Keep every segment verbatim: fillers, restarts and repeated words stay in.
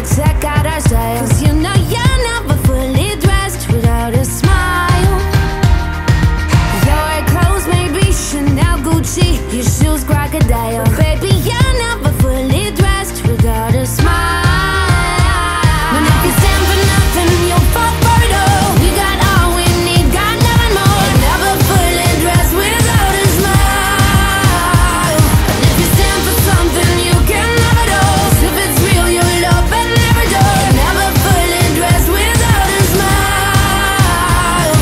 check out our style. Cause you know you're never fully dressed without a smile. Your clothes may be Chanel, Gucci, your shoes crocodile, but baby, you're never fully dressed without a smile. And if you stand for nothing, you'll fall for it all. We got all we need, got nothing more. You're never fully dressed without a smile. And if you stand for something, you can have it all. If it's real, you'll open every door. You're never fully dressed without a smile.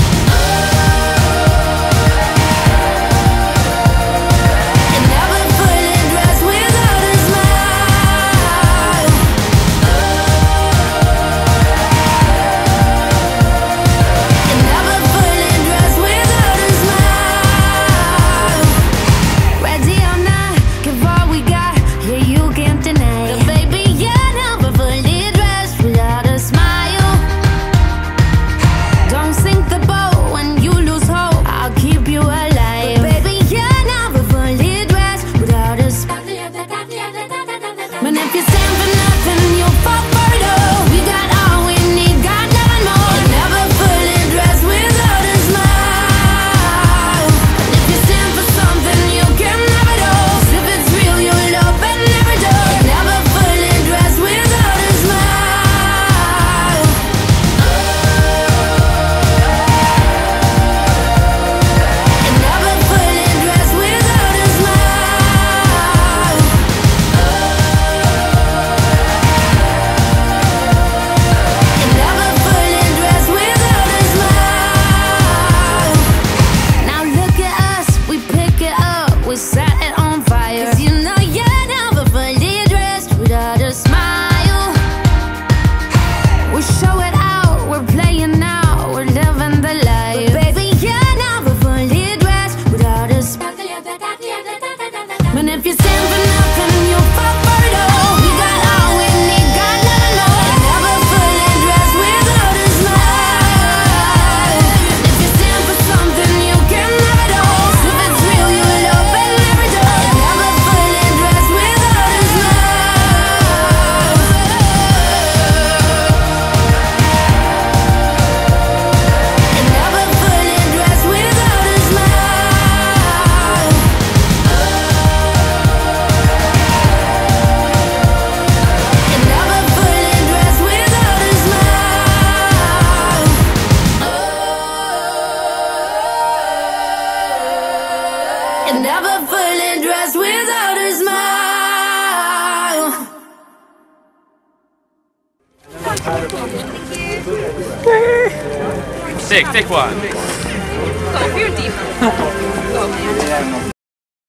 You're never fully dressed without a smile. You're never fully dressed without a smile. Ready or not, give all we got, yeah, you can't deny it. Baby, you're never fully dressed without a smile. Don't sink the boat when you lose hope, I'll keep you alive. Baby, you're never fully dressed without a smile. And if you stand for nothing, you'll fall for it all. We got all we need, got nothing more. You're never fully dressed without a smile. And if you stand for something, you can have it all. If it's real, you'll open every door. You're never fully dressed without a smile. You're never fully dressed without a smile. You're never fully dressed without a smile. Now look at us, we pick it up, we set it on fire. Cause you know you're never fully dressed without a smile. We show it out, we're playing now, we're living the life. But baby, you're never fully dressed without a smile. And if you stand for nothing, you'll fall for it all. We got all we need, got nothing more. You're never fully dressed without a smile. If you stand for something, you can have it all. If it's real, you'll open every door. You're never fully dressed without a smile. You're never fully dressed without a smile. You're never fully dressed without a smile. You're never fully dressed without a smile. Sick, take one. Go for your deep. Go.